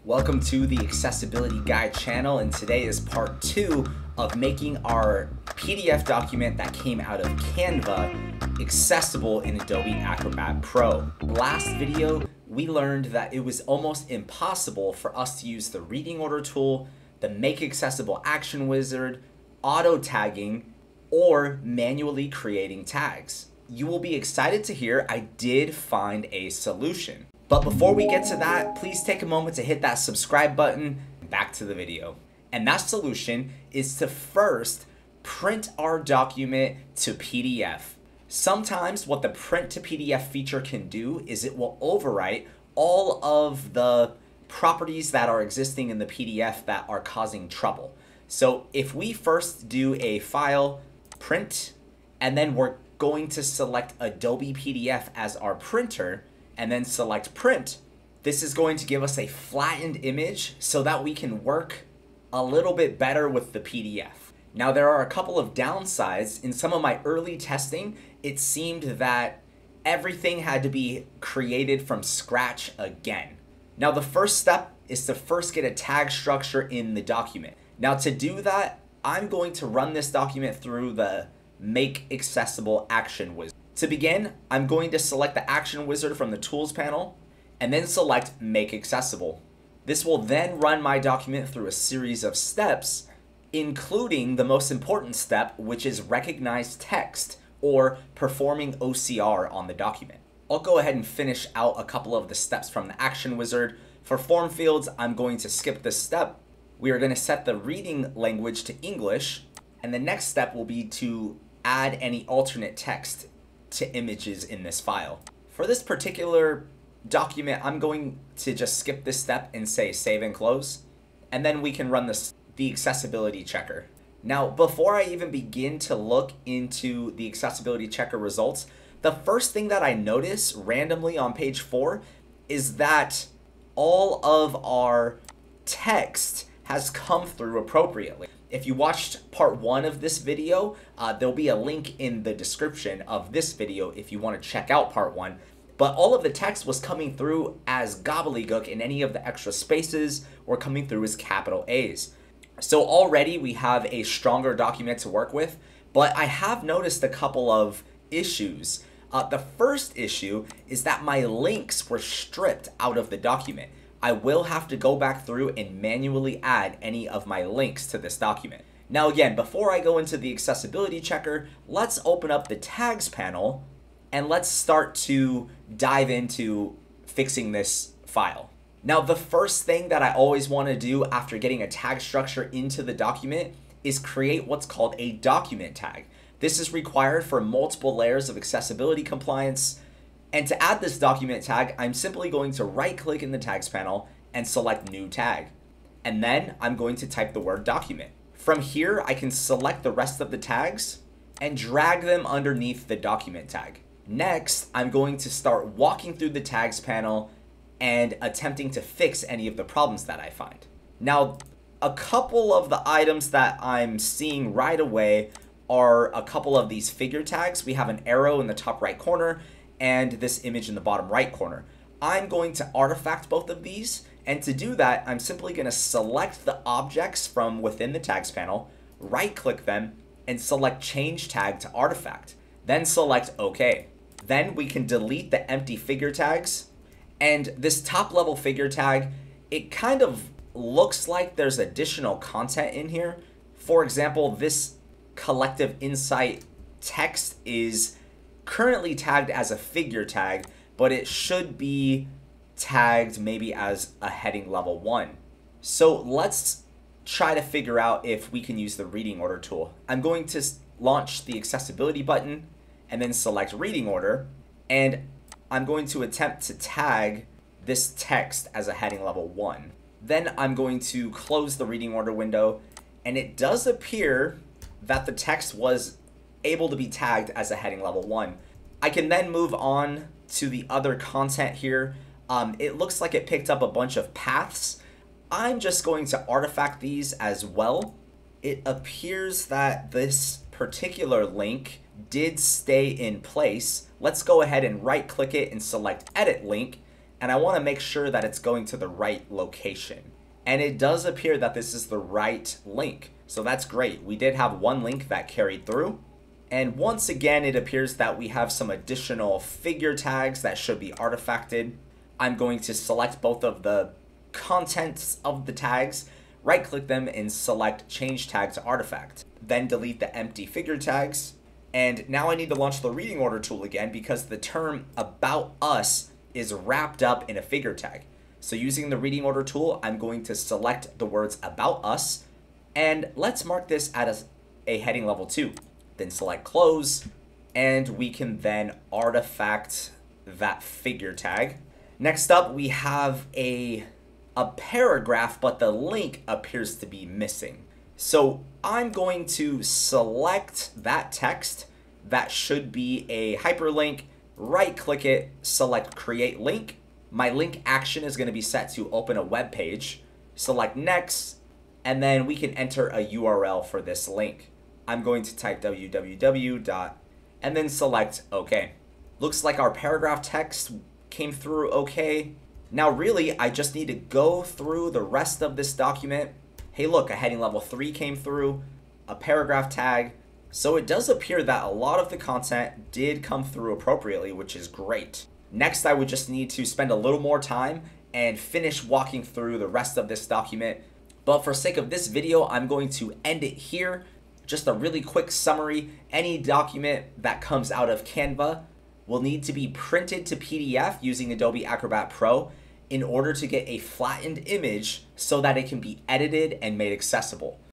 Welcome to the Accessibility Guide channel, and today is part 2 of making our PDF document that came out of Canva accessible in Adobe Acrobat Pro. Last video, we learned that it was almost impossible for us to use the reading order tool, the make accessible action wizard, auto tagging, or manually creating tags. You will be excited to hear I did find a solution. But before we get to that, please take a moment to hit that subscribe button. Back to the video. And that solution is to first print our document to PDF. Sometimes what the print to PDF feature can do is it will overwrite all of the properties that are existing in the PDF that are causing trouble. So if we first do a file, print, and then we're going to select Adobe PDF as our printer, and then select print, this is going to give us a flattened image so that we can work a little bit better with the PDF. Now there are a couple of downsides. In some of my early testing, it seemed that everything had to be created from scratch again. Now the first step is to first get a tag structure in the document. Now to do that, I'm going to run this document through the Make Accessible Action Wizard. To begin, I'm going to select the Action Wizard from the Tools panel and then select Make Accessible. This will then run my document through a series of steps, including the most important step, which is recognize text or performing OCR on the document. I'll go ahead and finish out a couple of the steps from the Action Wizard. For form fields, I'm going to skip this step. We are going to set the reading language to English, and the next step will be to add any alternate text to images in this file. For this particular document, I'm going to just skip this step and say save and close, and then we can run the accessibility checker. Now, before I even begin to look into the accessibility checker results, the first thing that I notice randomly on page 4 is that all of our text has come through appropriately. If you watched part 1 of this video, there'll be a link in the description of this video if you want to check out part 1. But all of the text was coming through as gobbledygook, and any of the extra spaces were coming through as capital A's. So already we have a stronger document to work with, but I have noticed a couple of issues. The first issue is that my links were stripped out of the document. I will have to go back through and manually add any of my links to this document. Now again, before I go into the accessibility checker, let's open up the tags panel and let's start to dive into fixing this file. Now the first thing that I always want to do after getting a tag structure into the document is create what's called a document tag. This is required for multiple layers of accessibility compliance. And to add this document tag, I'm simply going to right-click in the tags panel and select new tag. And then I'm going to type the word document. From here, I can select the rest of the tags and drag them underneath the document tag. Next, I'm going to start walking through the tags panel and attempting to fix any of the problems that I find. Now, a couple of the items that I'm seeing right away are a couple of these figure tags. We have an arrow in the top right corner and this image in the bottom right corner. I'm going to artifact both of these, and to do that, I'm simply going to select the objects from within the tags panel, right-click them, and select Change Tag to Artifact. Then select OK. Then we can delete the empty figure tags, and this top-level figure tag, it kind of looks like there's additional content in here. For example, this collective insight text is currently tagged as a figure tag, but it should be tagged maybe as a heading level 1. So let's try to figure out if we can use the reading order tool. I'm going to launch the accessibility button and then select reading order, and I'm going to attempt to tag this text as a heading level 1. Then I'm going to close the reading order window, and it does appear that the text was able to be tagged as a heading level 1. I can then move on to the other content here. It looks like it picked up a bunch of paths. I'm just going to artifact these as well. It appears that this particular link did stay in place. Let's go ahead and right click it and select edit link. and I want to make sure that it's going to the right location. And it does appear that this is the right link. So that's great. We did have one link that carried through. And once again, it appears that we have some additional figure tags that should be artifacted. I'm going to select both of the contents of the tags, right click them and select change tag to artifact. Then delete the empty figure tags. And now I need to launch the reading order tool again because the term about us is wrapped up in a figure tag. So using the reading order tool, I'm going to select the words about us, and let's mark this as a heading level 2. Then select close, and we can then artifact that figure tag. Next up, we have a paragraph, but the link appears to be missing. So I'm going to select that text that should be a hyperlink, right click it, select create link. My link action is going to be set to open a web page. Select next, and then we can enter a URL for this link. I'm going to type www. And then select OK. Looks like our paragraph text came through OK. Now really, I just need to go through the rest of this document. Hey look, a heading level 3 came through, a paragraph tag. So it does appear that a lot of the content did come through appropriately, which is great. Next, I would just need to spend a little more time and finish walking through the rest of this document. But for sake of this video, I'm going to end it here. Just a really quick summary. Any document that comes out of Canva will need to be printed to PDF using Adobe Acrobat Pro in order to get a flattened image so that it can be edited and made accessible.